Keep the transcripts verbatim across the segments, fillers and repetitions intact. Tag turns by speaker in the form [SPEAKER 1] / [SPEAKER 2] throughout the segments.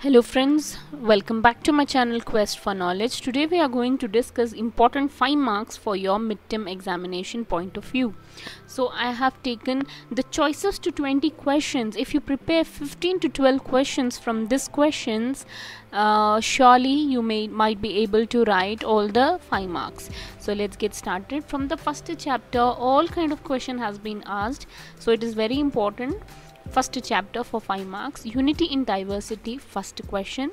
[SPEAKER 1] Hello friends, welcome back to my channel Quest for Knowledge. Today we are going to discuss important five marks for your midterm examination point of view. So I have taken the choices to twenty questions. If you prepare fifteen to twelve questions from these questions, uh, surely you may might be able to write all the five marks. So let's get started. From the first chapter, all kind of question has been asked. So it is very important. First chapter for five marks, unity in diversity, first question.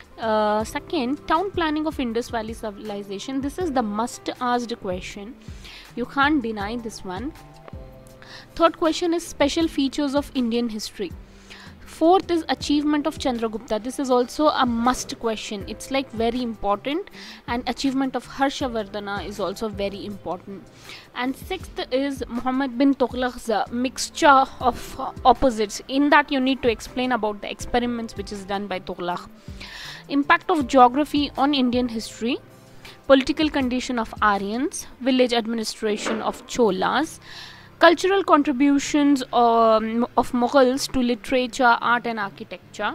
[SPEAKER 1] Uh, second, town planning of Indus Valley civilization. This is the must asked question, you can't deny this one. Third question is special features of Indian history. Fourth is achievement of Chandragupta. This is also a must question, it's like very important. And achievement of Harshavardhana is also very important. And sixth is Muhammad bin Tughlaq's mixture of opposites. In that you need to explain about the experiments which is done by Tughlaq. Impact of geography on Indian history. Political condition of Aryans. Village administration of Cholas. Cultural contributions um, of Mughals to literature, art and architecture.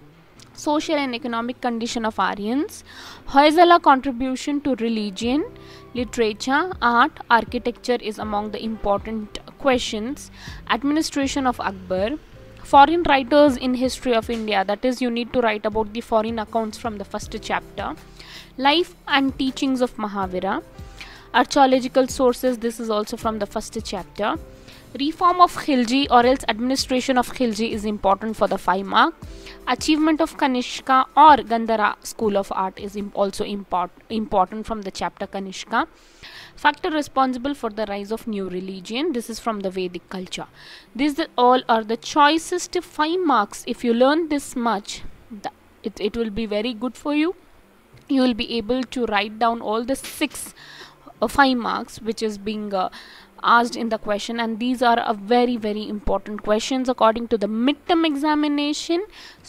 [SPEAKER 1] Social and economic condition of Aryans. Hoysala contribution to religion, literature, art, architecture is among the important questions. Administration of Akbar. Foreign writers in history of India, that is you need to write about the foreign accounts from the first chapter. Life and teachings of Mahavira. Archaeological sources, this is also from the first chapter. Reform of Khilji or else administration of Khilji is important for the five mark. Achievement of Kanishka or Gandhara school of art is also import, important from the chapter Kanishka. Factor responsible for the rise of new religion, this is from the Vedic culture. These all are the choicest five marks. If you learn this much, it, it will be very good for you. You will be able to write down all the six uh, five marks which is being uh, asked in the question, and these are a very very important questions according to the midterm examination.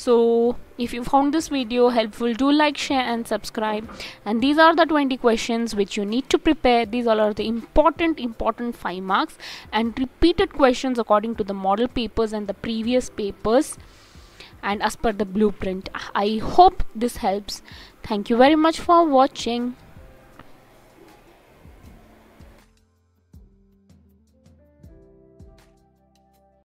[SPEAKER 1] So if you found this video helpful, do like, share and subscribe. And these are the twenty questions which you need to prepare. These all are the important important five marks and repeated questions according to the model papers and the previous papers and as per the blueprint. I hope this helps. Thank you very much for watching.